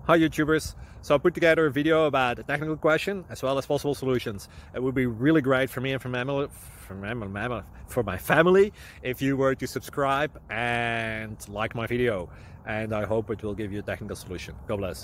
Hi YouTubers! So I put together a video about a technical question as well as possible solutions. It would be really great for me and for my family if you were to subscribe and like my video, and I hope it will give you a technical solution. God bless.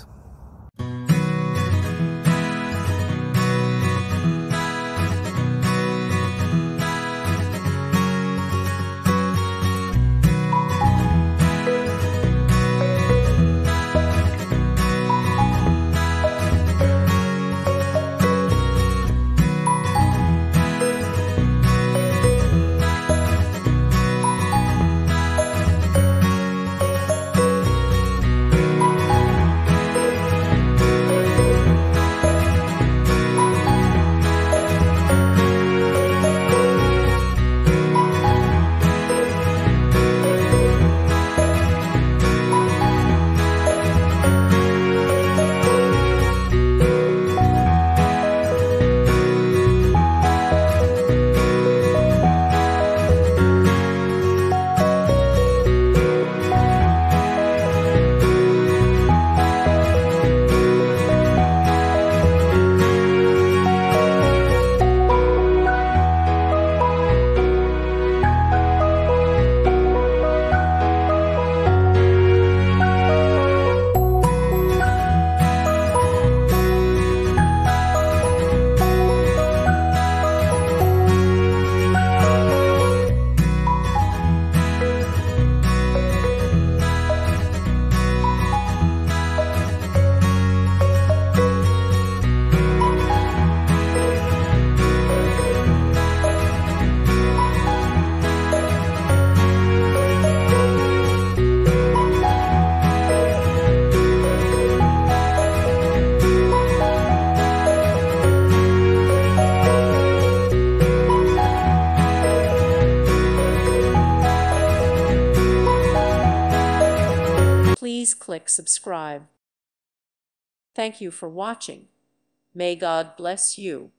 Please click subscribe. Thank you for watching. May God bless you.